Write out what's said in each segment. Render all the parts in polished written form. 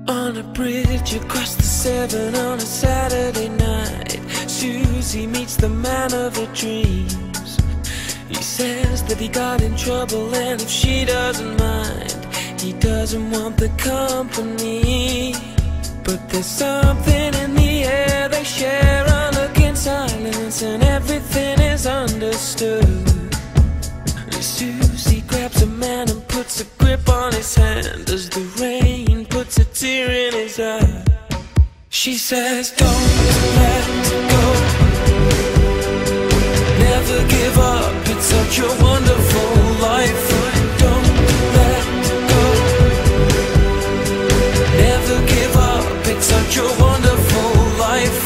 On a bridge across the Severn on a Saturday night, Susie meets the man of her dreams. He says that he got in trouble and if she doesn't mind, he doesn't want the company. But there's something in the air they share, unlook in silence, and everything is understood. And Susie grabs a man and puts a grip on his hand as the rain puts a tear in his eye. She says, don't let go, never give up, it's such a wonderful life. Don't let go, never give up, it's such a wonderful life.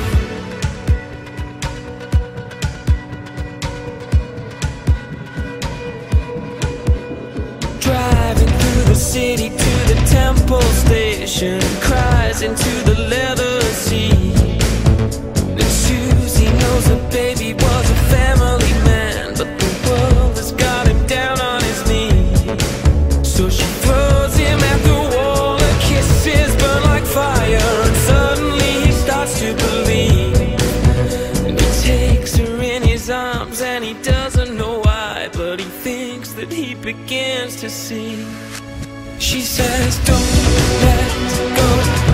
Driving through the city to the temple station, Cries into the leatherseat. And Susie knows her baby was a family man, but the world has got him down on his knees. So she throws him at the wall, her kisses burn like fire, and suddenly he starts to believe. And he takes her in his arms and he doesn't know why, but he thinks that he begins to see. She says, don't let go,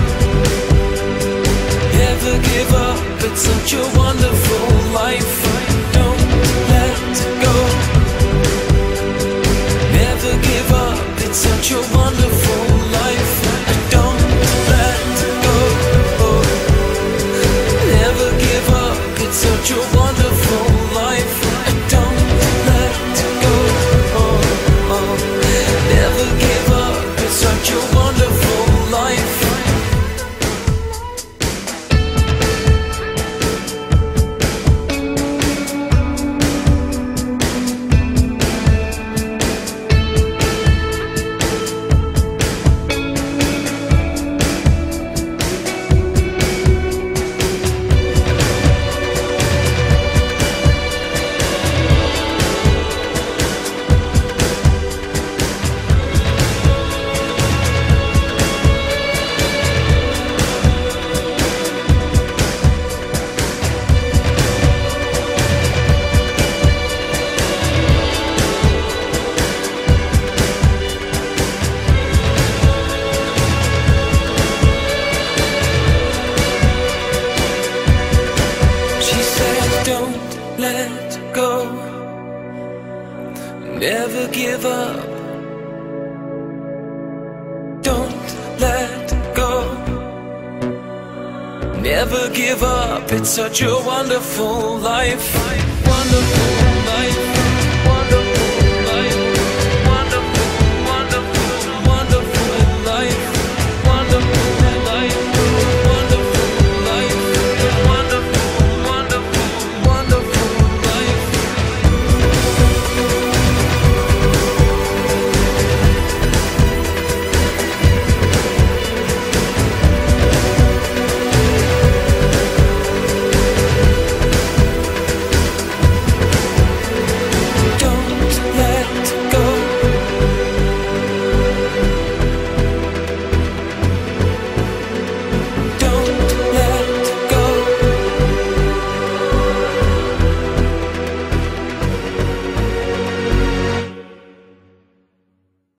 never give up, it's such a wonderful life. Don't let go, never give up, it's such a wonderful life. Don't let go, never give up, it's such a wonderful life. Don't let go, never give up, it's such a wonderful life. Let go, never give up. Don't let go, never give up. It's such a wonderful life, wonderful.